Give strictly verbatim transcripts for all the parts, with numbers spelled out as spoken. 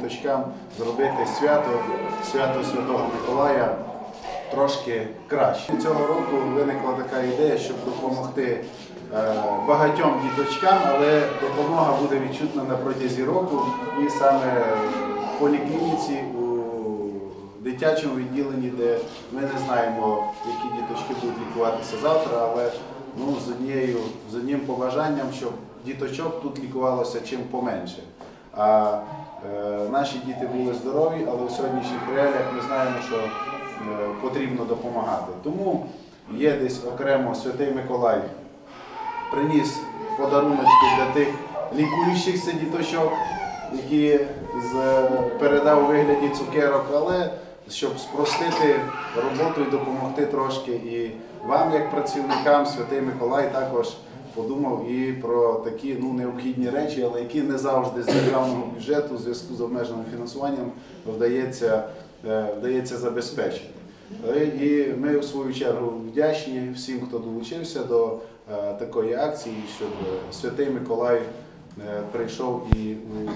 діточкам зробити свято, свято Святого Миколая трошки краще. Цього року виникла така ідея, щоб допомогти багатьом діточкам, але допомога буде відчутна на протязі року і саме в поліклініці, у дитячому відділенні, де ми не знаємо, які діточки будуть лікуватися завтра, але ну, з, однією, з одним побажанням, щоб діточок тут лікувалося чим поменше. А е, наші діти були здорові, але у сьогоднішніх реаліях ми знаємо, що е, потрібно допомагати. Тому є десь окремо Святий Миколай приніс подаруночки для тих лікуючихся діточок, які з, передав у вигляді цукерок, але щоб спростити роботу і допомогти трошки. І вам, як працівникам, Святий Миколай також подумав і про такі ну, необхідні речі, але які не завжди з державного бюджету у зв'язку з обмеженим фінансуванням вдається, вдається забезпечити. І ми, в свою чергу, вдячні всім, хто долучився до такої акції, щоб Святий Миколай прийшов і у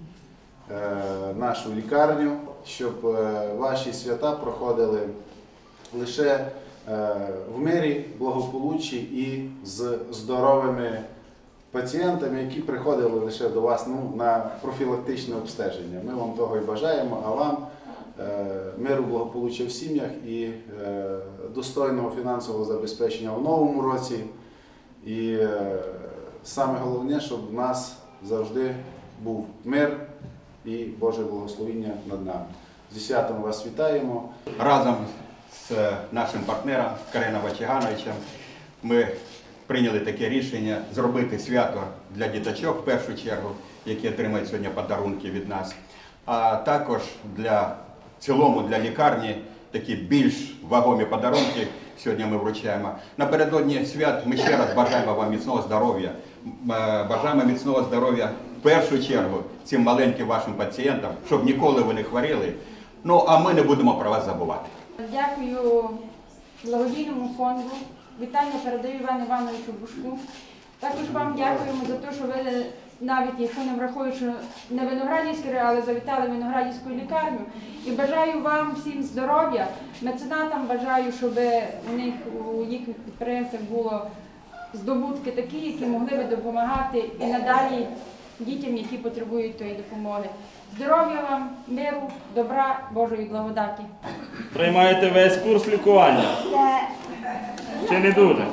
нашу лікарню, щоб ваші свята проходили лише в мирі, благополуччі і з здоровими пацієнтами, які приходили лише до вас ну, на профілактичне обстеження. Ми вам того і бажаємо, а вам миру, благополуччя в сім'ях і достойного фінансового забезпечення в новому році. І саме головне, щоб в нас завжди був мир і Боже благословіння над нами. Зі святом вас вітаємо. Разом з нашим партнером Карином Вачигановичем ми прийняли таке рішення зробити свято для діточок в першу чергу, які отримають сьогодні подарунки від нас, а також для в цілому для лікарні такі більш вагомі подарунки сьогодні ми вручаємо. Напередодні свят ми ще раз бажаємо вам міцного здоров'я, бажаємо міцного здоров'я в першу чергу цим маленьким вашим пацієнтам, щоб ніколи ви не хворіли. Ну, а ми не будемо про вас забувати. Дякую благодійному фонду. Вітання передаю Івану Івановичу Бушку. Також вам дякуємо за те, що ви, навіть якщо не враховують, що не Виноградівський, але завітали в Виноградівську лікарню. І бажаю вам всім здоров'я. Меценатам бажаю, щоб у них, у їхніх підприємствах було здобутки такі, які могли би допомагати і надалі дітям, які потребують тої допомоги. Здоров'я вам, миру, добра, Божої благодаті. Приймаєте весь курс лікування? Чи не дуже?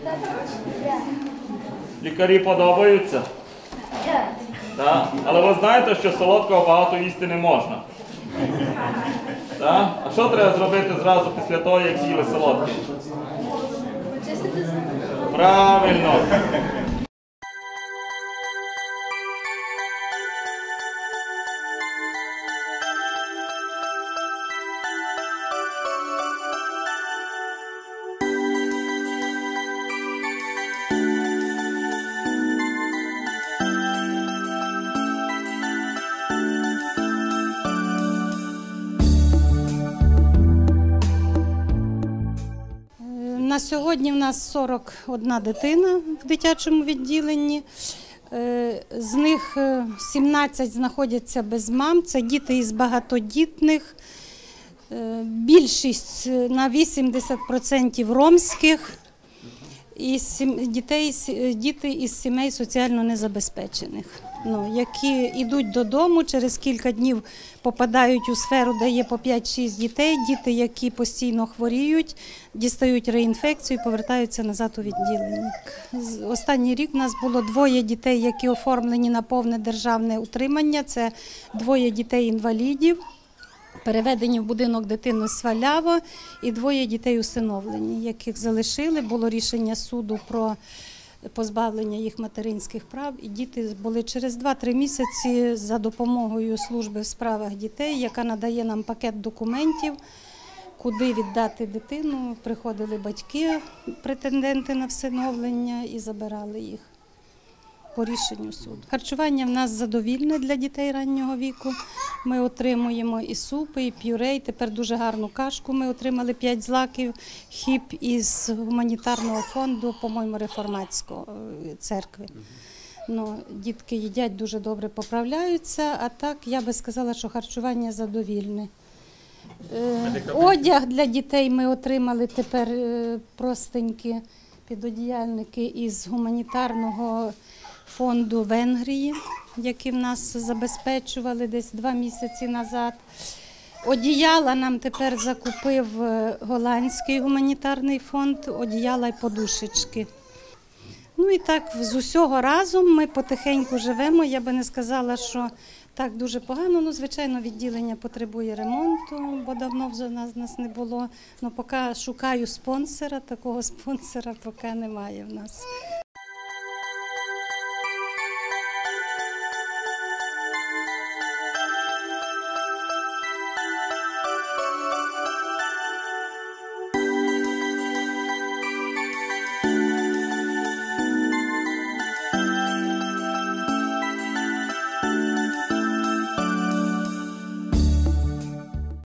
Лікарі подобаються? Так. Але ви знаєте, що солодкого багато їсти не можна? Так? А що треба зробити зразу після того, як з'їли солодке? Правильно. На сьогодні в нас сорок одна дитина в дитячому відділенні, з них сімнадцять знаходяться без мам, це діти із багатодітних, більшість на вісімдесят відсотків ромських, і дітей, діти із сімей соціально незабезпечених, ну, які йдуть додому, через кілька днів попадають у сферу, де є по п'ять-шість дітей, діти, які постійно хворіють, дістають реінфекцію і повертаються назад у відділення. Останній рік у нас було двоє дітей, які оформлені на повне державне утримання, це двоє дітей-інвалідів, переведені в будинок дитини Сваляво, і двоє дітей усиновлені, яких залишили. Було рішення суду про позбавлення їх материнських прав. І діти були через два-три місяці за допомогою служби в справах дітей, яка надає нам пакет документів, куди віддати дитину. Приходили батьки, претенденти на всиновлення, і забирали їх по рішенню суду. Харчування в нас задовільне для дітей раннього віку. Ми отримуємо і супи, і пюре, і тепер дуже гарну кашку. Ми отримали п'ять злаків, хіп із гуманітарного фонду, по-моєму, реформатської церкви. Ну, дітки їдять дуже добре, поправляються, а так я би сказала, що харчування задовільне. Е, Одяг для дітей ми отримали тепер е, простенькі підодіяльники із гуманітарного фонду Венгрії, які в нас забезпечували десь два місяці назад. Одіяла нам тепер закупив е, голландський гуманітарний фонд, одіяла й подушечки. Ну і так, з усього разом ми потихеньку живемо. Я би не сказала, що так дуже погано. Ну, звичайно, відділення потребує ремонту, бо давно вже нас, нас не було. Ну, поки шукаю спонсора, такого спонсора поки немає в нас.